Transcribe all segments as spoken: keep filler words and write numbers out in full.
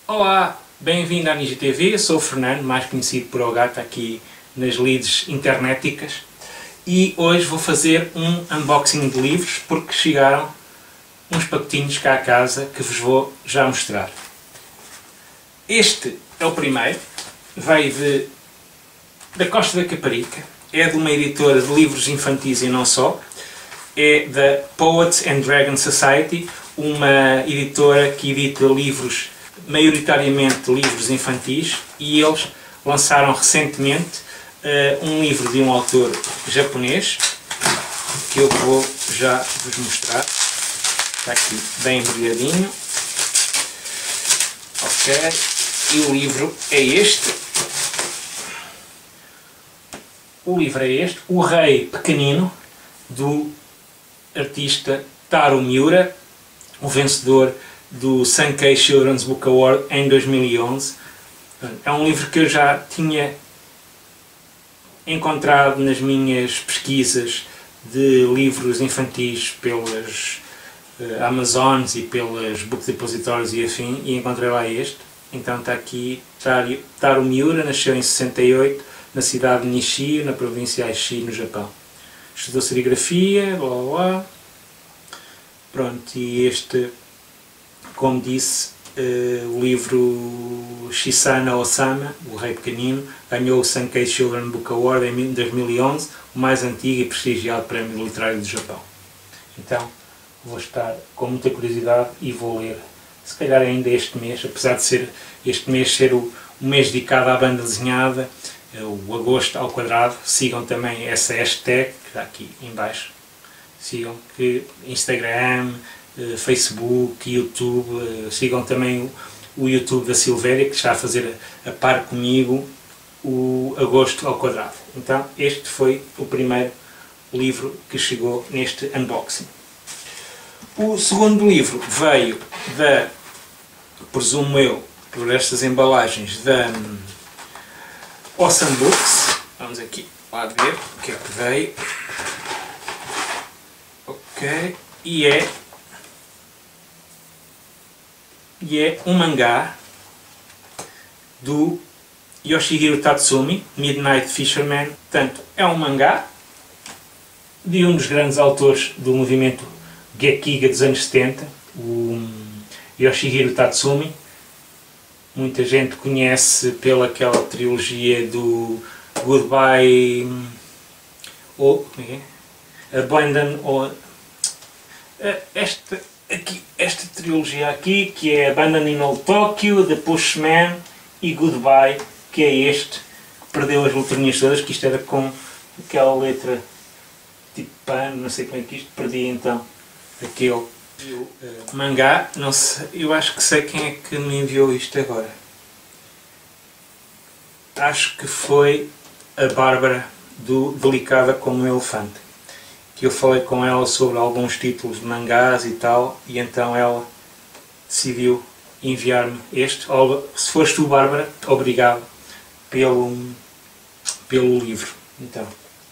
Olá, bem-vindo à Ninja T V, eu sou o Fernando, mais conhecido por O Gato aqui nas leads internéticas, e hoje vou fazer um unboxing de livros porque chegaram uns pacotinhos cá a casa que vos vou já mostrar. Este é o primeiro, veio de, da Costa da Caparica, é de uma editora de livros infantis e não só, é da Poets and Dragon Society, uma editora que edita livros, maioritariamente livros infantis, e eles lançaram recentemente uh, um livro de um autor japonês que eu vou já vos mostrar. Está aqui bem embrulhadinho. Ok, e o livro é este. O livro é este, O Rei Pequenino, do artista Taro Miura, o vencedor do Sankei Children's Book Award em dois mil e onze. É um livro que eu já tinha encontrado nas minhas pesquisas de livros infantis pelas uh, Amazons e pelas Book Depositories e afim, e encontrei lá este. Então está aqui Taro, Taro Miura, nasceu em sessenta e oito na cidade de Nishi, na província de Aichi, no Japão. Estudou serigrafia, blá blá blá. Pronto, e este, como disse, uh, o livro Shisana Osama, O Rei Pequenino, ganhou o Sankei Children's Book Award em dois mil e onze, o mais antigo e prestigiado prémio literário do Japão. Então, vou estar com muita curiosidade e vou ler, se calhar ainda este mês, apesar de ser este mês ser o, o mês dedicado à banda desenhada, o agosto ao quadrado. Sigam também essa hashtag que está aqui em baixo. Sigam que Instagram, Facebook, YouTube. Sigam também o YouTube da Silvéria, que está a fazer a par comigo o agosto ao quadrado. Então este foi o primeiro livro que chegou neste unboxing. O segundo livro veio da, presumo eu, por estas embalagens, da Awesome Books. Vamos aqui lá ver o que é que veio. Ok, e é, e é um mangá do Yoshihiro Tatsumi, Midnight Fisherman. Portanto, é um mangá de um dos grandes autores do movimento Gekiga dos anos setenta, o Yoshihiro Tatsumi. Muita gente conhece pela aquela trilogia do Goodbye, ou como é? Abandon, ou esta, aqui, esta trilogia aqui, que é Abandon in Old Tokyo, The Pushman e Goodbye, que é este, que perdeu as letrinhas todas, que isto era com aquela letra tipo pano, não sei como é que isto, perdi então aquele. Eu, uh, mangá, não sei, eu acho que sei quem é que me enviou isto agora. Acho que foi a Bárbara do Delicada como um Elefante, que eu falei com ela sobre alguns títulos de mangás e tal, e então ela decidiu enviar-me este. Se foste tu, Bárbara, obrigado pelo, pelo livro. Então.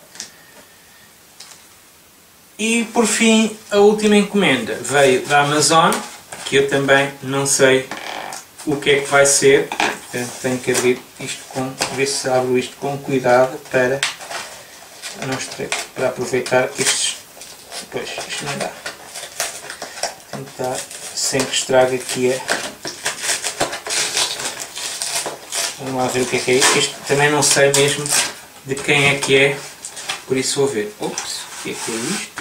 E por fim, a última encomenda veio da Amazon, que eu também não sei o que é que vai ser. Portanto, tenho que abrir isto com, ver se abro isto com cuidado para, não estre, para aproveitar estes. Pois, isto não dá. Tentar sem que estrague aqui a. Vamos lá ver o que é que é isto. Isto também não sei mesmo de quem é que é, por isso vou ver. Ops, o que é que é isto?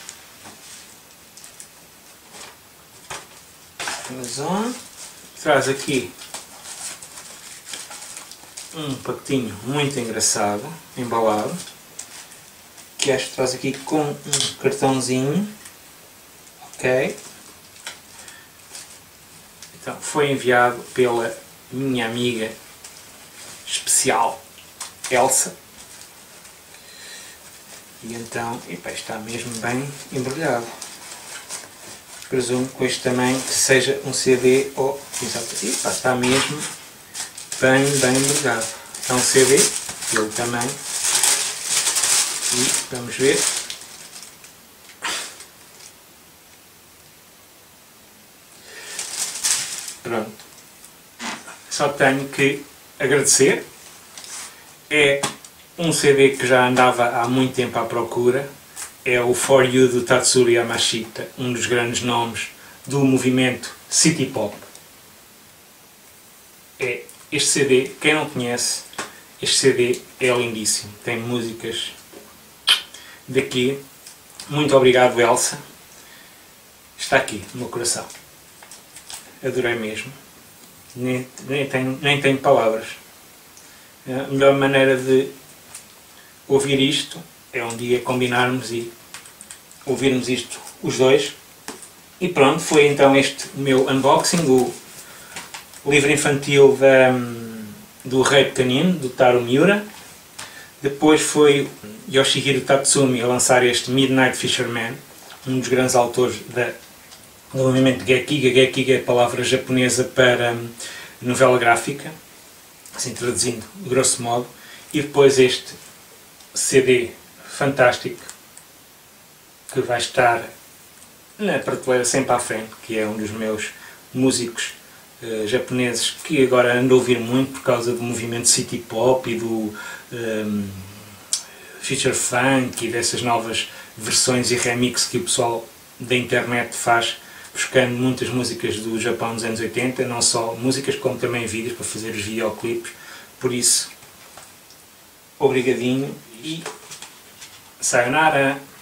Amazon traz aqui um pacotinho muito engraçado, embalado, que acho que traz aqui com um cartãozinho. Ok, então foi enviado pela minha amiga especial Elsa, e então, epa, está mesmo bem embrulhado. Presumo que este também seja um C D ou... Exato, epa, está mesmo bem, bem embrulhado. É um C D, ele também. E vamos ver. Pronto. só tenho que agradecer. É um C D que já andava há muito tempo à procura. É o For You do Tatsuro Yamashita, um dos grandes nomes do movimento City Pop. É este C D, quem não conhece, este C D é lindíssimo. Tem músicas daqui. Muito obrigado, Elsa. Está aqui no meu coração. Adorei mesmo. Nem, nem, tenho, nem tenho palavras. A melhor maneira de ouvir isto é um dia combinarmos e ouvirmos isto os dois. E pronto, foi então este o meu unboxing, o livro infantil da, do Rei Pequenino, do Taro Miura. Depois foi Yoshihiro Tatsumi a lançar este Midnight Fisherman, um dos grandes autores da, do movimento Gekiga. Gekiga é a palavra japonesa para novela gráfica, assim traduzindo grosso modo. E depois este C D fantástico que vai estar na prateleira sempre à frente, que é um dos meus músicos uh, japoneses que agora ando a ouvir muito por causa do movimento City Pop e do um, Future Funk e dessas novas versões e remix que o pessoal da internet faz, buscando muitas músicas do Japão dos anos oitenta, não só músicas como também vídeos para fazer os videoclipes. Por isso, obrigadinho e sayonara!